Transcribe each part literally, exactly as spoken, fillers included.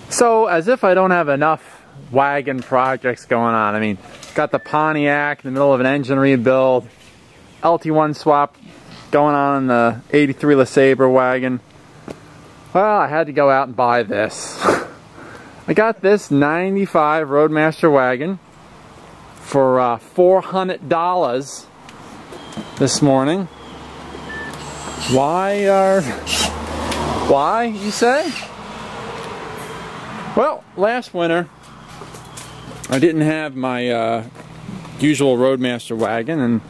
So, as if I don't have enough wagon projects going on. I mean, got the Pontiac in the middle of an engine rebuild, L T one swap going on in the eighty-three LeSabre wagon. Well, I had to go out and buy this. I got this ninety-five Roadmaster wagon for uh, four hundred dollars this morning. Why are... Why, you say? Well, last winter, I didn't have my uh, usual Roadmaster wagon, and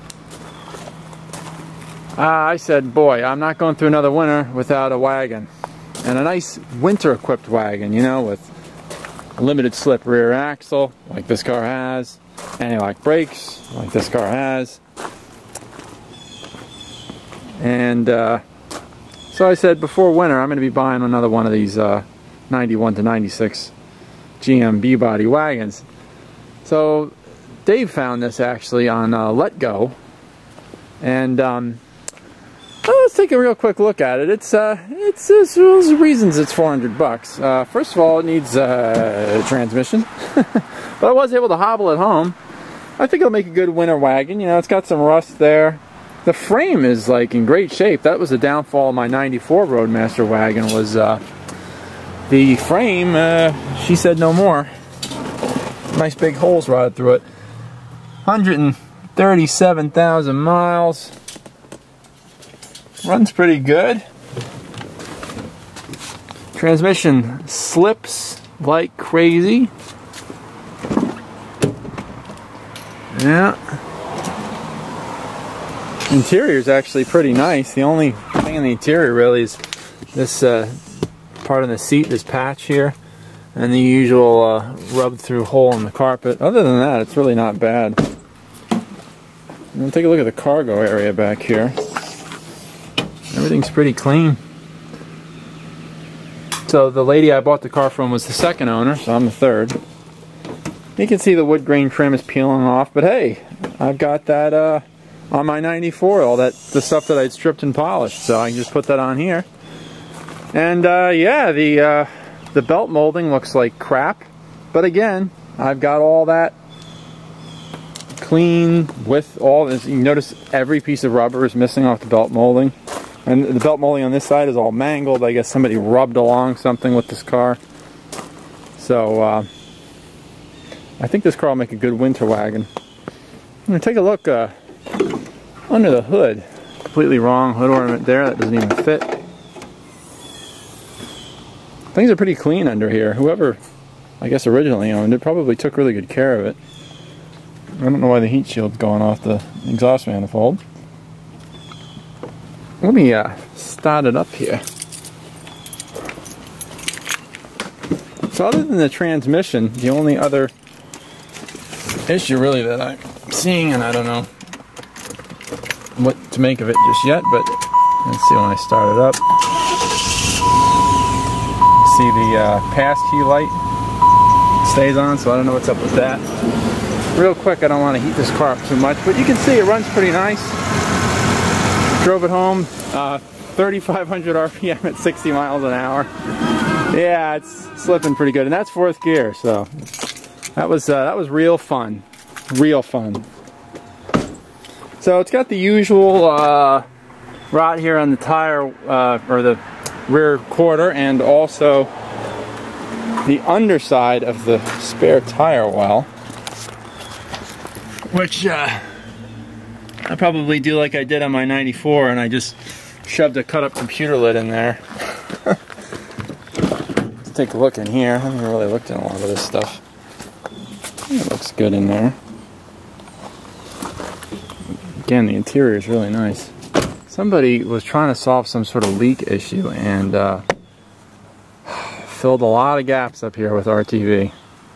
uh, I said, boy, I'm not going through another winter without a wagon. And a nice winter-equipped wagon, you know, with a limited slip rear axle, like this car has, anti-lock brakes, like this car has. And uh, so I said, before winter, I'm going to be buying another one of these uh, ninety-one to ninety-six G M B-body wagons. So Dave found this actually on uh, Let Go, and um, well, let's take a real quick look at it. It's uh, it's, it's there's reasons it's four hundred bucks. Uh, first of all, it needs uh, a transmission, but I was able to hobble it home. I think it'll make a good winter wagon. You know, it's got some rust there. The frame is like in great shape. That was the downfall of my ninety-four Roadmaster wagon. Was uh, the frame? Uh, she said no more. Nice big holes rotted through it. one hundred thirty-seven thousand miles. Runs pretty good. Transmission slips like crazy. Yeah. Interior is actually pretty nice. The only thing in the interior really is this uh, part of the seat, this patch here, and the usual uh, rubbed through hole in the carpet. Other than that, it's really not bad. We'll take a look at the cargo area back here. Everything's pretty clean. So the lady I bought the car from was the second owner, so I'm the third. You can see the wood grain trim is peeling off, but hey, I've got that uh, on my ninety-four, all that the stuff that I'd stripped and polished, so I can just put that on here. And uh, yeah, the uh, the belt molding looks like crap, but again, I've got all that clean with all this. You notice every piece of rubber is missing off the belt molding, and the belt molding on this side is all mangled. I guess somebody rubbed along something with this car. So uh, I think this car will make a good winter wagon. I'm gonna take a look uh, under the hood. Completely wrong hood ornament there. That doesn't even fit. Things are pretty clean under here. Whoever, I guess, originally owned it probably took really good care of it. I don't know why the heat shield's going off the exhaust manifold. Let me uh, start it up here. So other than the transmission, the only other issue really that I'm seeing, and I don't know what to make of it just yet, but let's see when I start it up. See the uh, pass key light stays on, so I don't know what's up with that. Real quick, I don't want to heat this car up too much, but you can see it runs pretty nice. Drove it home, uh, thirty-five hundred R P M at sixty miles an hour. Yeah, it's slipping pretty good, and that's fourth gear, so that was uh, that was real fun, real fun. So it's got the usual uh, rot here on the tire, uh, or the rear quarter, and also the underside of the spare tire well, which uh, I probably do like I did on my ninety-four, and I just shoved a cut-up computer lid in there. Let's take a look in here. I haven't really looked at a lot of this stuff. It looks good in there. Again, the interior is really nice. Somebody was trying to solve some sort of leak issue and uh, filled a lot of gaps up here with R T V.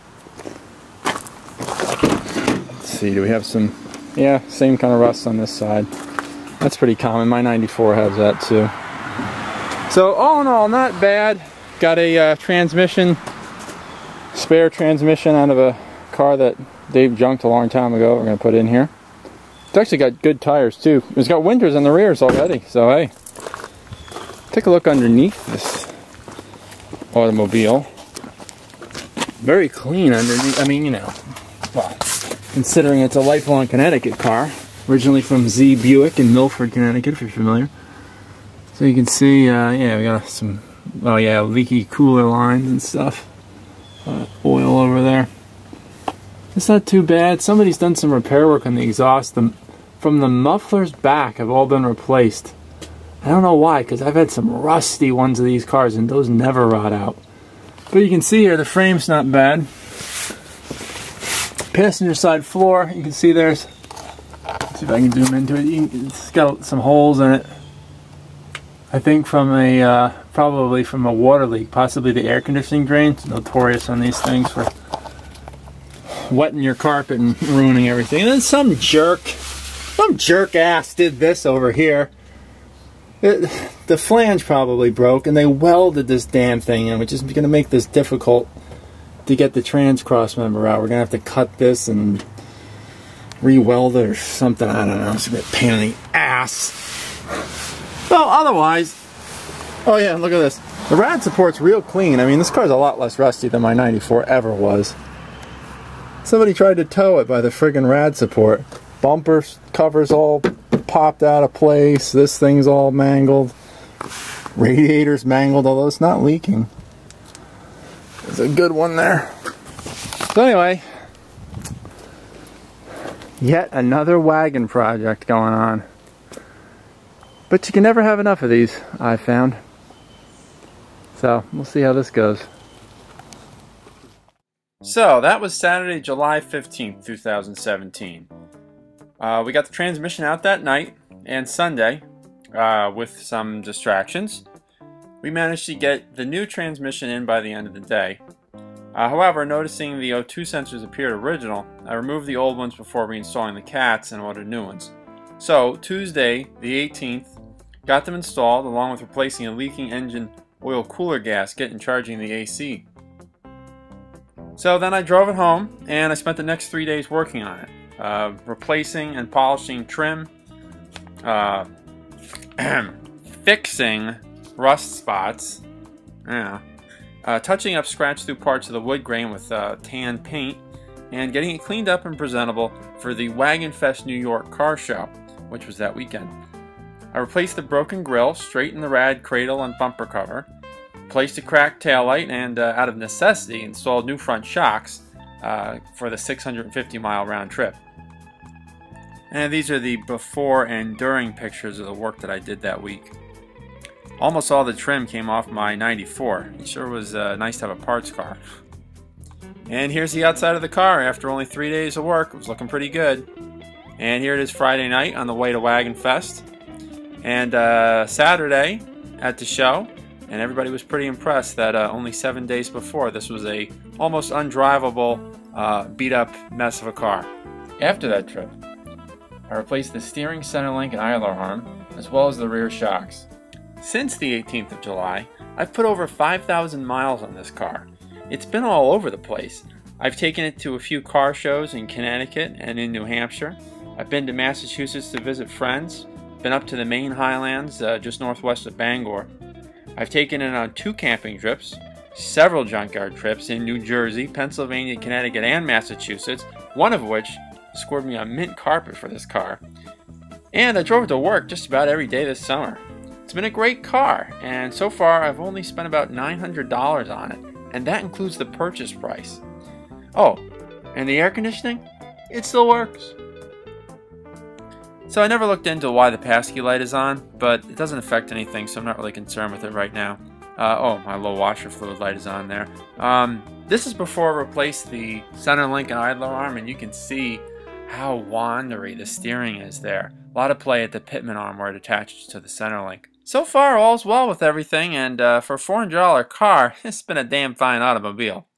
Let's see, do we have some... Yeah, same kind of rust on this side. That's pretty common. My ninety-four has that too. So all in all, not bad. Got a uh, transmission, spare transmission out of a car that Dave junked a long time ago. We're going to put in here. It's actually got good tires too. It's got winters on the rears already. So hey, take a look underneath this automobile. very clean underneath. I mean, you know, well, considering it's a lifelong Connecticut car, originally from Z Buick in Milford, Connecticut, if you're familiar. So you can see, uh, yeah, we got some, oh yeah, leaky cooler lines and stuff. Uh, oil over there. It's not too bad. Somebody's done some repair work on the exhaust. The, from the mufflers back have all been replaced. I don't know why, because I've had some rusty ones of these cars and those never rot out. But you can see here the frame's not bad. Passenger side floor, you can see there's, let's see if I can zoom into it. You can, it's got some holes in it. I think from a, uh, probably from a water leak, possibly the air conditioning drain. It's notorious on these things for wetting your carpet and ruining everything. And then some jerk, some jerk ass did this over here. It, the flange probably broke, and they welded this damn thing in, which is going to make this difficult to get the trans cross member out. We're going to have to cut this and re-weld it or something. I don't know. It's going to be a pain in the ass. Well, otherwise, oh yeah, look at this. The rad support's real clean. I mean, this car's a lot less rusty than my ninety-four ever was. Somebody tried to tow it by the friggin' rad support. Bumper covers all popped out of place. This thing's all mangled. Radiator's mangled, although it's not leaking. There's a good one there. So anyway, yet another wagon project going on. But you can never have enough of these, I've found. So, we'll see how this goes. So, that was Saturday, July fifteenth, two thousand seventeen. Uh, we got the transmission out that night, and Sunday, uh, with some distractions, we managed to get the new transmission in by the end of the day. Uh, however, noticing the O two sensors appeared original, I removed the old ones before reinstalling the cats and ordered new ones. So, Tuesday, the eighteenth, got them installed along with replacing a leaking engine oil cooler gasket and charging the A C. So then I drove it home and I spent the next three days working on it. Uh, replacing and polishing trim, uh, fixing rust spots, yeah, uh, touching up scratched through parts of the wood grain with uh, tan paint, and getting it cleaned up and presentable for the Wagon Fest New York car show, which was that weekend. I replaced the broken grille, straightened the rad cradle and bumper cover, placed a cracked taillight, and uh, out of necessity installed new front shocks uh, for the six hundred fifty mile round trip. And these are the before and during pictures of the work that I did that week. Almost all the trim came off my ninety-four. It sure was uh, nice to have a parts car. And here's the outside of the car after only three days of work. It was looking pretty good. And here it is Friday night on the way to Wagon Fest. And uh, Saturday at the show, and everybody was pretty impressed that uh, only seven days before this was a almost undrivable, uh, beat-up mess of a car. After that trip, I replaced the steering center link and idler arm, as well as the rear shocks. Since the eighteenth of July, I've put over five thousand miles on this car. It's been all over the place. I've taken it to a few car shows in Connecticut and in New Hampshire. I've been to Massachusetts to visit friends. Been up to the Maine Highlands, uh, just northwest of Bangor. I've taken it on two camping trips, several junkyard trips in New Jersey, Pennsylvania, Connecticut, and Massachusetts, one of which scored me a mint carpet for this car. And I drove it to work just about every day this summer. It's been a great car, and so far I've only spent about nine hundred dollars on it, and that includes the purchase price. Oh, and the air conditioning? It still works. So I never looked into why the passkey light is on, but it doesn't affect anything, so I'm not really concerned with it right now. Uh, oh, my low washer fluid light is on there. Um, this is before I replaced the center link and idler arm, and you can see how wandery the steering is there. A lot of play at the pitman arm where it attaches to the center link. So far, all's well with everything, and uh, for a four hundred dollar car, it's been a damn fine automobile.